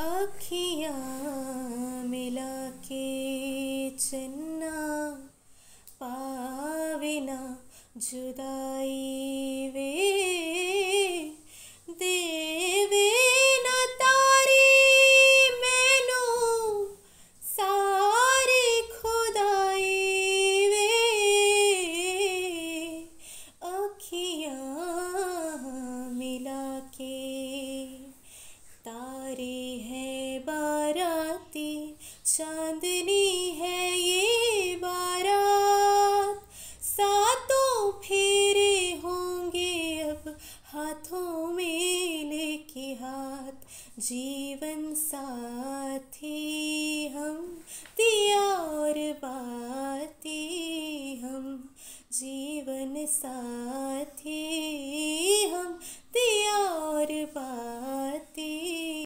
अखियाँ मिला के चन्ना पावे ना जुदाई वे देवे ना तारी मैनू सारी खुदाई वे अखियाँ मिला के तारे है बाराती चांदनी है ये बारात सातों फेरे होंगे अब हाथों में लेके हाथ जीवन सा